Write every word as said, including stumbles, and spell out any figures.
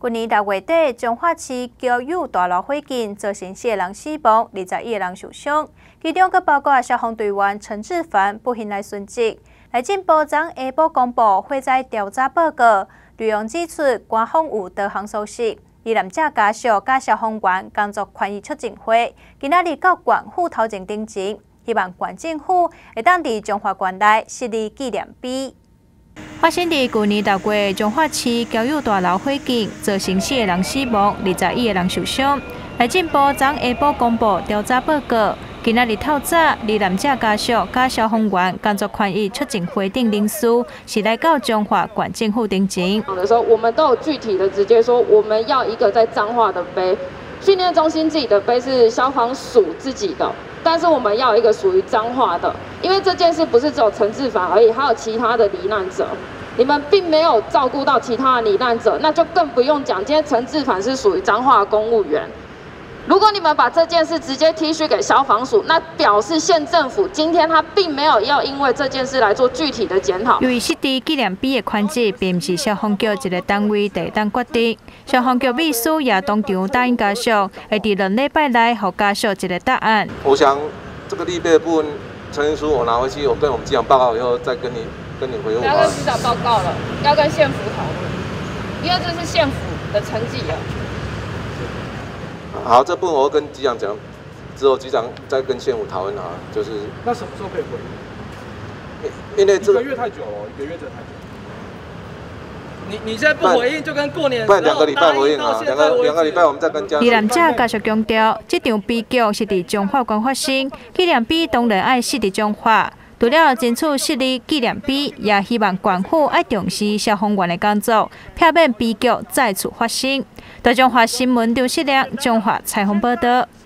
今年六月底，彰化市交友大楼火警造成四个人死亡，二十一个人受伤，其中佫包括消防队员陈志凡不幸来殉职。内政部长下晡公布火灾调查报告，内容指出官方有多项疏失，遇难者家属甲消防员工作权益促进会今仔日到县府头前顶前，希望县政府会当伫彰化县内设立纪念碑。 发生伫去年六月，彰化市交友大楼火警，造成四个人死亡，二十一个人受伤。内政部长下晡公布调查报告，今仔日透早，罹难者家属甲消防员工作权益促进会等人士是来到彰化县政府顶前。 的时候，我们都有具体的直接说，我们要一个在彰化的碑，训练中心自己的碑是消防署自己的。 但是我们要有一个属于彰化的，因为这件事不是只有陈志凡而已，还有其他的罹难者，你们并没有照顾到其他的罹难者，那就更不用讲。今天陈志凡是属于彰化的公务员，如果你们把这件事直接踢虚给消防署，那表示县政府今天他并没有要因为这件事来做具体的检讨。由于设置纪念碑的款制并不是消防局一个单位第一当决定，消防局秘书也当场答应家属，会伫两礼拜内给家属一个答案。 我想这个立碑的部分，陈文书我拿回去，我跟我们机长报告以后再跟你跟你回复。 要跟机长报告了，要跟县府讨论，因为这是县府的成绩了。 好，这部分我会跟机长讲，之后机长再跟县府讨论好了，就是。 那什么时候可以回？ 因为这一个月太久了，一个月真的太久。你你现在不回应，就跟过年不然两个礼拜回应啊，两个两个礼拜我们再跟家。 罹难者家属强调，这场悲剧是伫彰化县发生，纪念碑当然爱设伫彰化。 除了争取设立纪念碑，也希望县府爱重视消防员的工作，避免悲剧再次发生。台中华新闻张世亮、彰化采访报道。